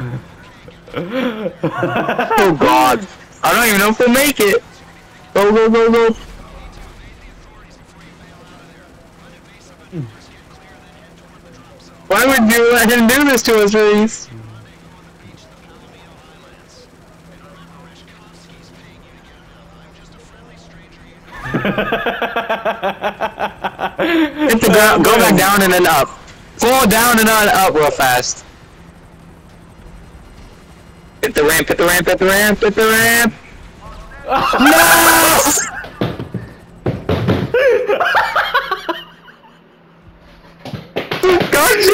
Oh god. I don't even know if we'll make it. Go, go, go, go. Why would you let him do this to us, Reese? Hit the ground, go back down and then up. Fall down and then up real fast. Hit the ramp, hit the ramp, hit the ramp, hit the ramp! No! Gotcha!